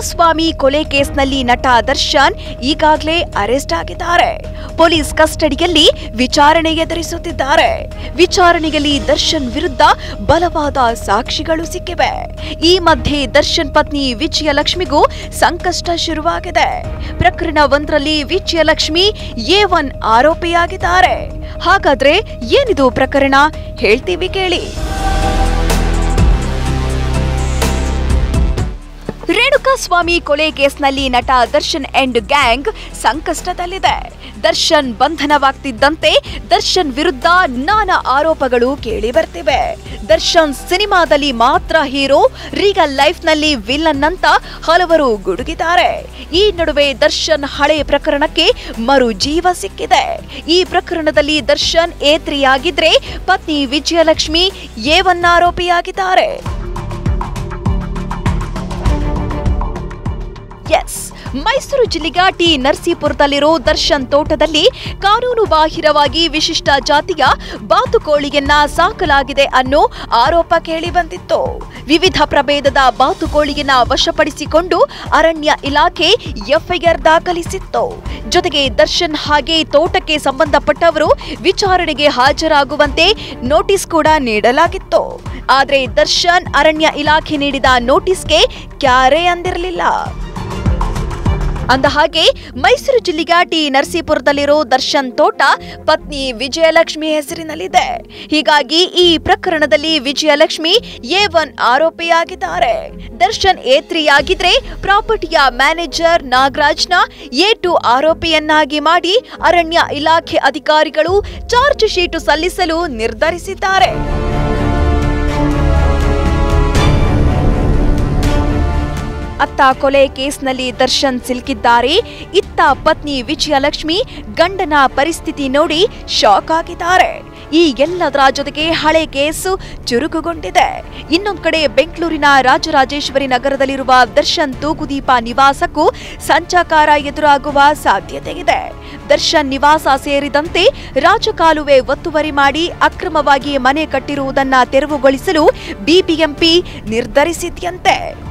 ರೇಣುಕಾಸ್ವಾಮಿ ಕೊಲೆ ಕೇಸ್ನಲ್ಲಿ ನಟ ದರ್ಶನ್ ಈಗಾಗಲೇ ಅರೆಸ್ಟ್ ಆಗಿದ್ದಾರೆ. ಪೊಲೀಸ್ ಕಸ್ಟಡಿಯಲ್ಲಿ ವಿಚಾರಣೆ ಎದುರಿಸುತ್ತಿದ್ದಾರೆ. ವಿಚಾರಣೆಯಲ್ಲಿ ದರ್ಶನ್ ವಿರುದ್ಧ ಬಲವಾದ ಸಾಕ್ಷಿಗಳು ಸಿಕ್ಕಿವೆ. ಈ ಮಧ್ಯೆ ದರ್ಶನ್ ಪತ್ನಿ ವಿಜಯಲಕ್ಷ್ಮಿಗೂ ಸಂಕಷ್ಟ ಶುರುವಾಗಿದೆ. ಪ್ರಕರಣ ಒಂದರಲ್ಲಿ ವಿಜಯಲಕ್ಷ್ಮಿ A1 ಆರೋಪಿಯಾಗಿದ್ದಾರೆ. ಹಾಗಾದ್ರೆ ಏನಿದು ಪ್ರಕರಣ? ಹೇಳ್ತೀವಿ ಕೇಳಿ. ರೇಣುಕಾಸ್ವಾಮಿ ಕೊಲೆ ಕೇಸ್ನಲ್ಲಿ ನಟ ದರ್ಶನ್ ಅಂಡ್ ಗ್ಯಾಂಗ್ ಸಂಕಷ್ಟದಲ್ಲಿದೆ. ದರ್ಶನ್ ಬಂಧನವಾಗ್ತಿದ್ದಂತೆ ದರ್ಶನ್ ವಿರುದ್ಧ ನಾನಾ ಆರೋಪಗಳು ಕೇಳಿ ಬರ್ತಿವೆ. ದರ್ಶನ್ ಸಿನಿಮಾದಲ್ಲಿ ಮಾತ್ರ ಹೀರೋ, ರಿಯಲ್ ಲೈಫ್ನಲ್ಲಿ ವಿಲನ್ ಅಂತ ಹಲವರು ಗುಡುಗಿದ್ದಾರೆ. ಈ ನಡುವೆ ದರ್ಶನ್ ಹಳೆ ಪ್ರಕರಣಕ್ಕೆ ಮರು ಜೀವ ಸಿಕ್ಕಿದೆ. ಈ ಪ್ರಕರಣದಲ್ಲಿ ದರ್ಶನ್ A3 ಆಗಿದ್ರೆ ಪತ್ನಿ ವಿಜಯಲಕ್ಷ್ಮಿ A1 ಆರೋಪಿಯಾಗಿದ್ದಾರೆ. ಮೈಸೂರು ಜಿಲ್ಲೆಯ ಟಿ ನರಸೀಪುರದಲ್ಲಿರೋ ದರ್ಶನ್ ತೋಟದಲ್ಲಿ ಕಾನೂನು ಬಾಹಿರವಾಗಿ ವಿಶಿಷ್ಟ ಜಾತಿಯ ಬಾತುಕೋಳಿಯನ್ನ ಸಾಕಲಾಗಿದೆ ಅನ್ನೋ ಆರೋಪ ಕೇಳಿ ಬಂದಿತ್ತು. ವಿವಿಧ ಪ್ರಭೇದದ ಬಾತುಕೋಳಿಯನ್ನ ವಶಪಡಿಸಿಕೊಂಡು ಅರಣ್ಯ ಇಲಾಖೆ FIR ದಾಖಲಿಸಿತ್ತು. ಜೊತೆಗೆ ದರ್ಶನ್ ಹಾಗೆ ತೋಟಕ್ಕೆ ಸಂಬಂಧಪಟ್ಟವರು ವಿಚಾರಣೆಗೆ ಹಾಜರಾಗುವಂತೆ ನೋಟಿಸ್ ಕೂಡ ನೀಡಲಾಗಿತ್ತು. ಆದರೆ ದರ್ಶನ್ ಅರಣ್ಯ ಇಲಾಖೆ ನೀಡಿದ ನೋಟಿಸ್ಗೆ ಕ್ಯಾರೆ ಅಂದಿರಲಿಲ್ಲ. ಅಂದಹಾಗೆ ಮೈಸೂರು ಜಿಲ್ಲೆಯ ಟಿ ನರಸೀಪುರದಲ್ಲಿರೋ ದರ್ಶನ್ ತೋಟ ಪತ್ನಿ ವಿಜಯಲಕ್ಷ್ಮಿ ಹೆಸರಿನಲ್ಲಿದೆ. ಹೀಗಾಗಿ ಈ ಪ್ರಕರಣದಲ್ಲಿ ವಿಜಯಲಕ್ಷ್ಮಿ A1 ಆರೋಪಿಯಾಗಿದ್ದಾರೆ. ದರ್ಶನ್ A3 ಆಗಿದ್ರೆ ಪ್ರಾಪರ್ಟಿಯ ಮ್ಯಾನೇಜರ್ ನಾಗರಾಜ್ನ A2 ಆರೋಪಿಯನ್ನಾಗಿ ಮಾಡಿ ಅರಣ್ಯ ಇಲಾಖೆ ಅಧಿಕಾರಿಗಳು ಚಾರ್ಜ್ ಶೀಟ್ ಸಲ್ಲಿಸಲು ನಿರ್ಧರಿಸಿದ್ದಾರೆ. ಅತ್ತ ಕೊಲೆ ಕೇಸ್ನಲ್ಲಿ ದರ್ಶನ್ ಸಿಲುಕಿದ್ದಾರೆ. ಇತ್ತ ಪತ್ನಿ ವಿಜಯಲಕ್ಷ್ಮಿ ಗಂಡನ ಪರಿಸ್ಥಿತಿ ನೋಡಿ ಶಾಕ್ ಆಗಿದ್ದಾರೆ. ಈ ಎಲ್ಲದರ ಜೊತೆಗೆ ಹಳೆ ಕೇಸು ಚುರುಕುಗೊಂಡಿದೆ. ಇನ್ನೊಂದು ಕಡೆ ಬೆಂಗಳೂರಿನ ರಾಜರಾಜೇಶ್ವರಿ ನಗರದಲ್ಲಿರುವ ದರ್ಶನ್ ತೂಗುದೀಪ ನಿವಾಸಕ್ಕೂ ಸಂಚಾಕಾರ ಎದುರಾಗುವ ಸಾಧ್ಯತೆ ಇದೆ. ದರ್ಶನ್ ನಿವಾಸ ಸೇರಿದಂತೆ ರಾಜಕಾಲುವೆ ಒತ್ತುವರಿ ಮಾಡಿ ಅಕ್ರಮವಾಗಿ ಮನೆ ಕಟ್ಟಿರುವುದನ್ನು ತೆರವುಗೊಳಿಸಲು BBMP ನಿರ್ಧರಿಸಿದ್ಯಂತೆ.